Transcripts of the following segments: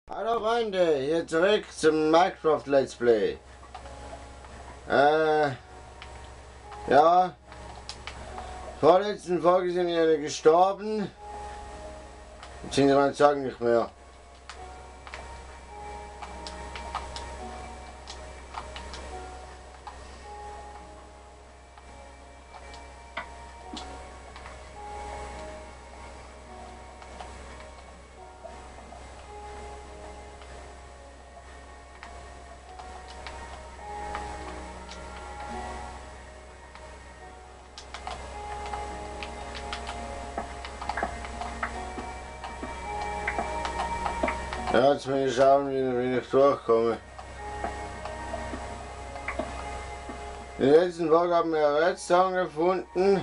Hallo Freunde, hier zurück zum Minecraft Let's Play. Ja, vorletzten Folge sind wir alle gestorben. Beziehungsweise sagen nicht mehr. Ja, jetzt muss ich schauen, wie ich durchkomme. In der letzten Folge haben wir Redstone gefunden.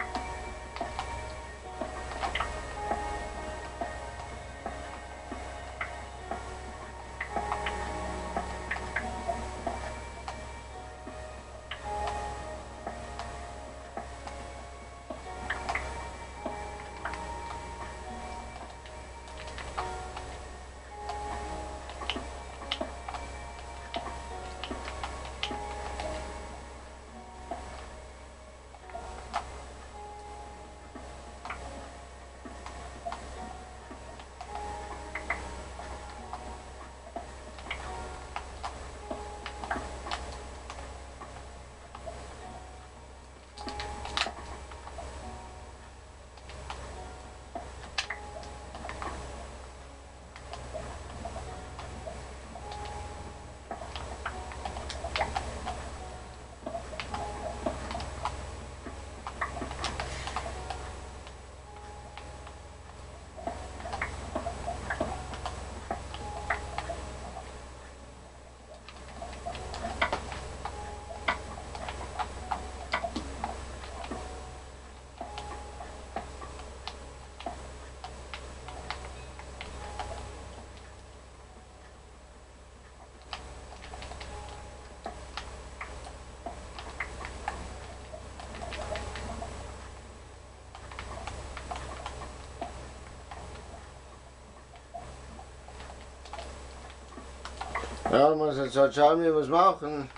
Ja, muss jetzt halt schauen, wie wir es machen.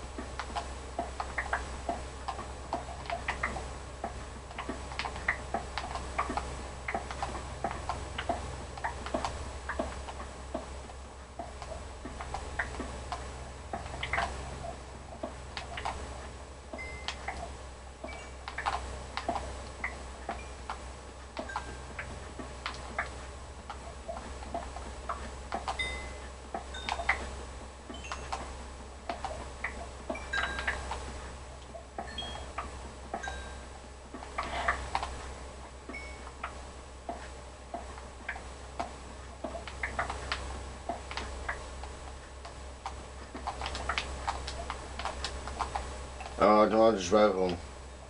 Ja, automatische Speicherung.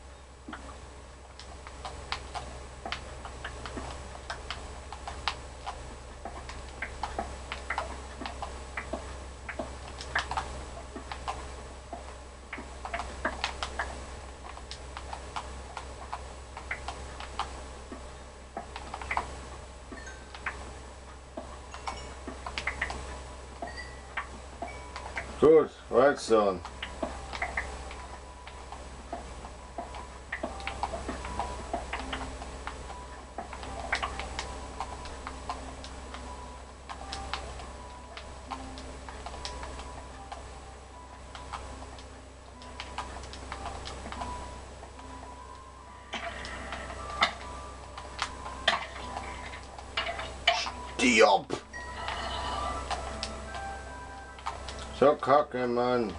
Gut, Redstone. Diop! So kacke, Mann.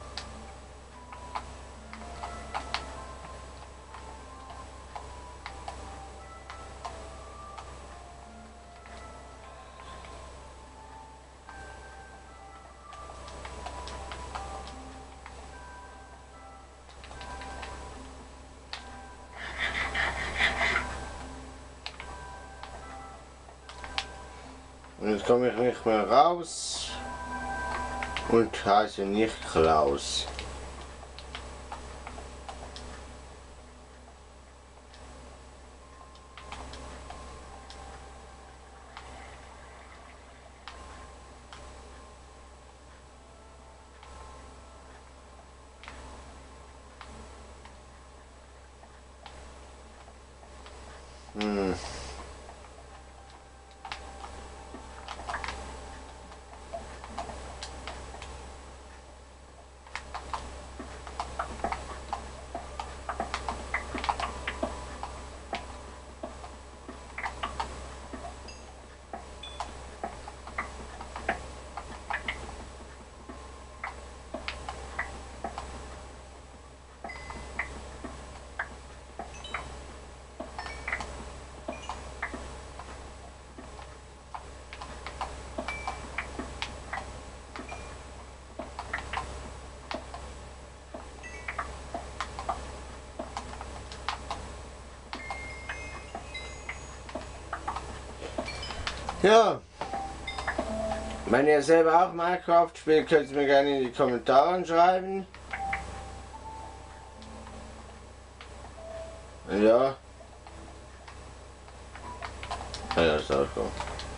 Und jetzt komme ich nicht mehr raus und heiße nicht Klaus. Hm. Ja, wenn ihr selber auch Minecraft spielt, könnt ihr mir gerne in die Kommentare schreiben. Ja. Ja, ist auch so.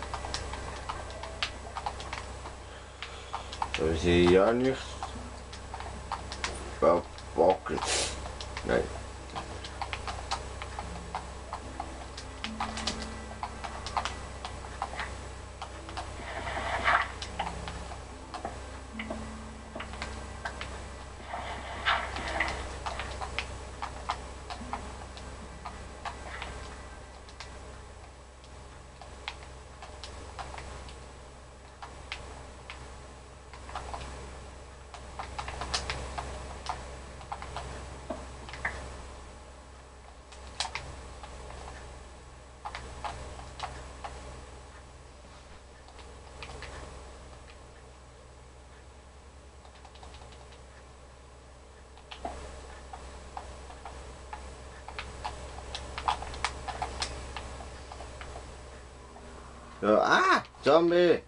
So, ich sehe ja nicht verbocken. Nein. So, Zombie!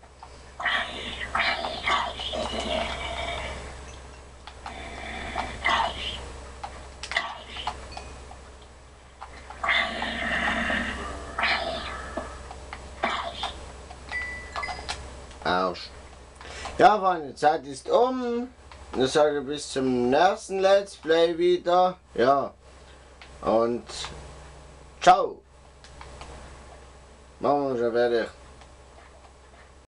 Arsch. Ja, meine Zeit ist um. Ich sage bis zum nächsten Let's Play wieder. Ja. Und ciao. Machen wir schon fertig.